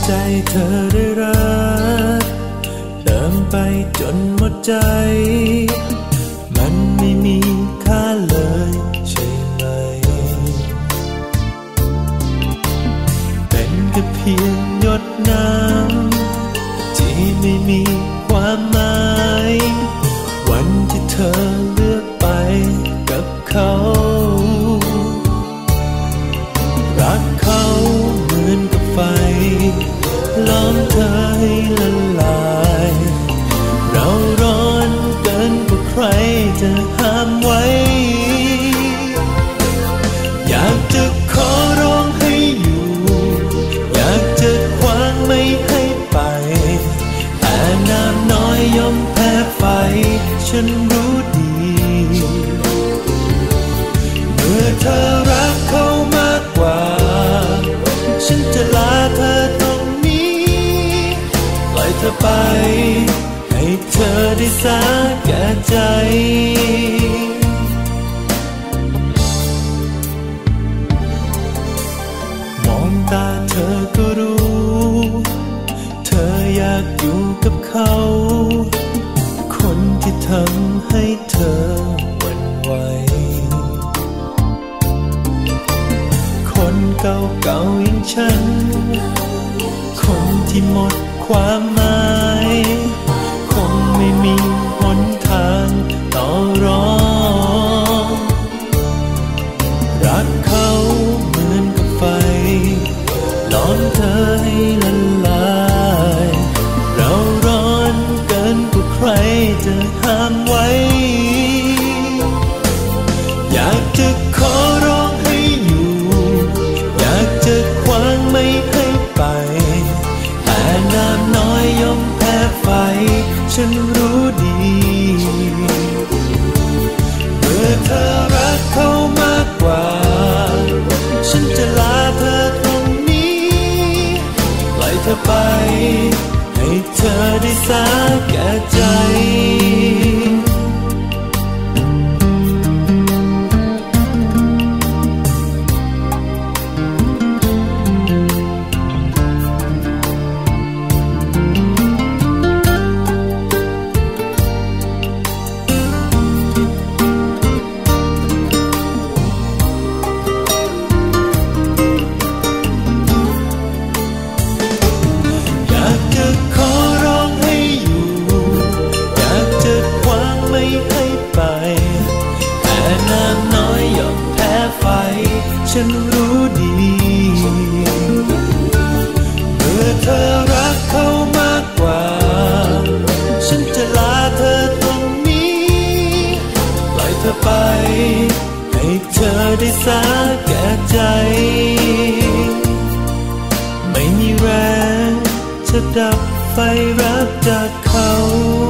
ใจเธอได้รักเดินไปจนหมดใจมันไม่มีค่าเลยใช่ไหมเป็นแค่เพียงหยดน้ำที่ไม่มีความหมายวันที่เธอเลือกไปกับเขารักเขาเหมือนกับไฟล้อมเธอให้ละลายเราร้อนเกินกว่าใครจะห้ามไว้อยากจะขอร้องให้อยู่อยากจะขวางไม่ให้ไปแต่น้ำน้อยย่อมแพ้ไฟฉันรู้ดีเมื่อเธอรักเขามากกว่าฉันจะลาเธอตรงนี้ปล่อยเธอไปให้เธอได้สาแก่ใจมองตาเธอก็รู้เธออยากอยู่กับเขาคนที่ทำให้เธอหวั่นไหวคนเก่าๆอย่างฉันคนที่หมดความหมายคงไม่มีหนทางต่อรองรักเขาเหมือนกับไฟล้อมเธอให้ละลายเราร้อนเกินกว่าใครจะห้ามไว้อยากจะขอร้องให้อยู่อยากจะขวางไม่ให้ไปแต่น้ำน้อยย่อมแพ้ไฟฉันรู้ดีเมื่อเธอรักเขามากกว่าฉันจะลาเธอตรงนี้ปล่อยเธอไปให้เธอได้สาแก่ใจฉันรู้ดีเมื่อเธอรักเขามากกว่าฉันจะลาเธอตรงนี้ปล่อยเธอไปให้เธอได้สาแก่ใจไม่มีแรงจะดับไฟรักจากเขา